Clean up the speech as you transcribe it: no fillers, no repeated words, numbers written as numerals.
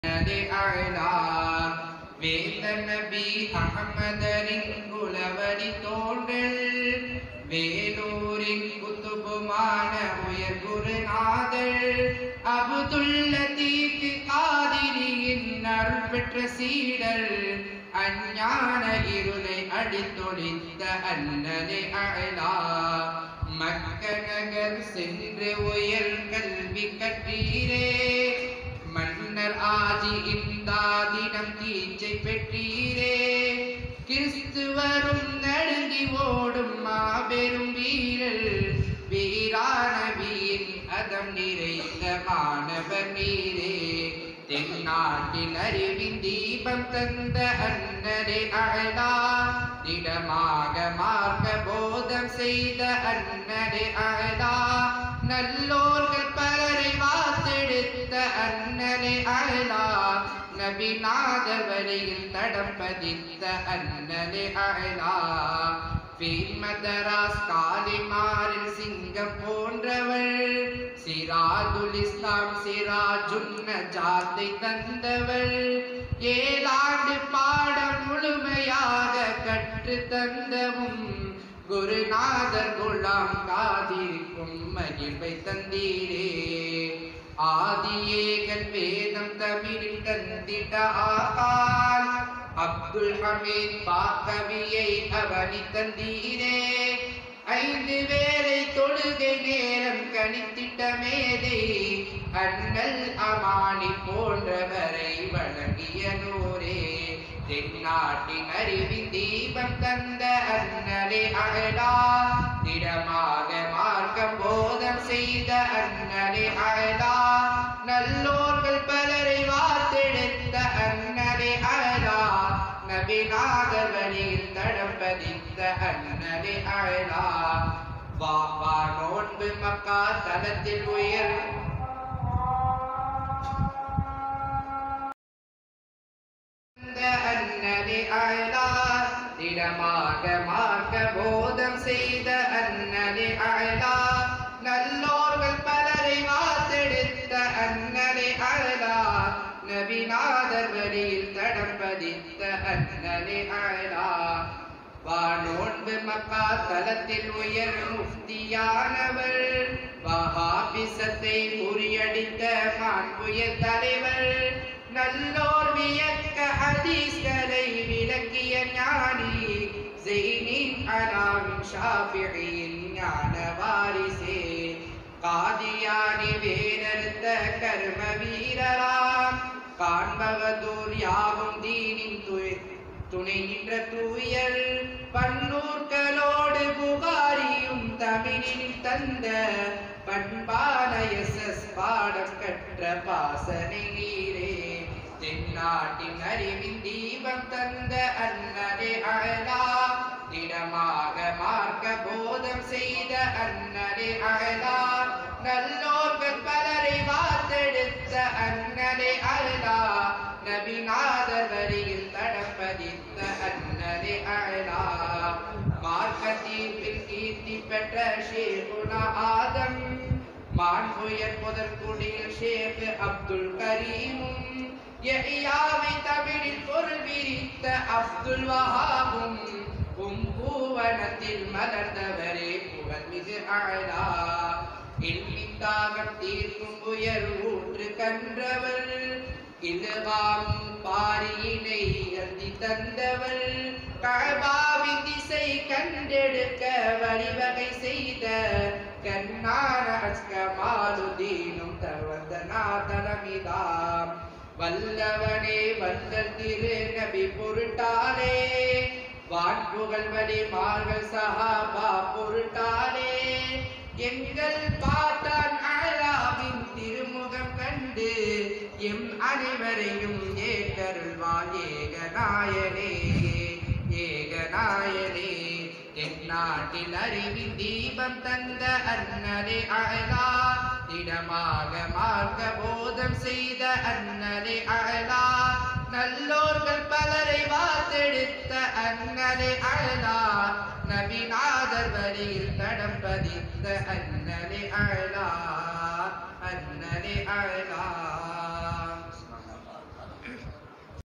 அழலா வேந்த நபி அஹ்மதரின் குலவடி தோன்றல் வேலூரின் குத்துபுமான உயர் குருநாதர் அப்துல் லத்தீப் காதிரியின் அருள் பெற்ற சீடர் அஞ்ஞான இருளை அடித்தொழித்த அண்ணலே அழலா மக்க நகர் சென்று உயர் கல்வி கற்றீரே மன்னர் ஆஜி இம்தாதிடம் கீச்சை பெற்றீரே கிறிஸ்துவரும் நடுங்கி ஓடும் மாபெரும் வீரர் வீரானவியின் அதம் நிறைந்த மாணவர் நீரே தென்னாட்டில் அறிவின் தீபம் தந்த அண்ணரே அழலா திடமாக மார்க்க போதம் செய்த அண்ணரே அழலா நல்லோர்கள் பலரை வாத்தெடுத்த அண்ணரே அழலா நபிநாதர் வரையில் தடம் பதித்த அண்ணரே அழலா மதராஸ் காலிமாரில் சிங்கம் போன்றவள் சிராதுல் இஸ்லாம் சிராஜுன் நஜாத்தை தந்தவள் 7 ஆண்டு பாடம் முழுமையாக கற்று தந்தவும் குருநாதர் குலாம் காதிரிக்கும் மகிழ்வை தந்தீரே ஆதியேகன் வேதம் தமிழில் தந்திட ஆகால் அப்துல் ஹமீத் பாக்கவியை அவனி தந்தீரே 5 வேளை தொழுகை நேரம் கணித்திட்ட மேதை அண்ணல் அமானி போன்றவரை வழங்கிய நூரே தென்னாட்டின் அறிவின் தீபம் தந்த அண்ணலே அழலா திடமாக மார்க்கம் போதம் செய்த அண்ணலே அழலா நல்லோர்கள் பலரை வாத்தெடுத்த அண்ணலே அழலா நபிநாதர் வழியில் தடம் பதித்த அண்ணலே அழலா வாவா நோன்பு மக்கா தலத்தில் உயர் அண்ணலே அழலா திடமாக மார்க்க போதம் செய்த அண்ணலே அழலா நல்லோர்கள் பலரை வாத்தெடுத்த அண்ணலே அழலா நபிநாதர் வழியில் தடம் பதித்த அண்ணலே அழலா வானோன்பு மக்கா தலத்தில் உயர் முஃப்தியானவர் வஹாபிசத்தை முறியடித்த மாண்புய தலைவர் நல்லோர் வியக்க ஹதீஸ்களை விளக்கிய ஞானி ஸைனின் அலாவின் ஷாஃபியின் ஞான வாரிசே காதியானி வேரறுத்த கர்ம வீரராம் காண்பகதூர் யாவும் தீனின் துணை நின்ற தூயல் பன்னூர்களோடு புகாரியும் தமிழில் தந்த பண்பான பாடம் கற்ற பாசனை நீரே தென்னாட்டின் அறிவின் தீபம் தந்த அண்ணலே அழலா திடமாக மார்க்க போதம் செய்த அண்ணலே அழலா நல்லோர்கள் பலரை வாத்தெடுத்த அண்ணலே அழலா நபிநாதர் வழியில் தடம் பதித்த அண்ணலே அழலா மார்க்க தீர்ப்பில் கீர்த்தி பெற்ற ஷேகுனா ஆதம் மாண்புயர் முதற்குடியில் ஷேக் அப்துல் கரீமும் யஹ்யாவை தமிழில் பொருள் விரித்த அப்துல் வஹாபும் பூவனத்தில் மலர்ந்தவரே புகழ்மிகு அழலா இல்மித்தாகம் தீர்க்கும் உயர் ஊற்று கன்றவள் இல்வாம் பாரியினை எழுதி தந்தவள் கஅபாவின் திசை கண்டெடுக்க வழிவகை செய்த கண்ணான அஸ்கமாலுதீனும் தவந்தநாதனமிதாம் வல்லவனே வந்தல் திரு நபி பொருட்டாலே வான்புகள் வலிமார்கள் சஹாபா பொருட்டாலே எங்கள் பாட்டான் அழலாவின் திருமுகம் கண்டு எம் அனைவரையும் ஏகருள்வான் ஏகநாயனே ஏகநாயனே தென்னாட்டில் அறிவின் தீபம் தந்த அண்ணலே அழலா திடமாக மார்க்க போதம் செய்த அண்ணலே அழலா நல்லோர்கள் பலரை வாத்தெடுத்த அண்ணலே அழலா நபிநாதர் வழியில் தடம் பதித்த அண்ணலே அழலா அண்ணலே அழலா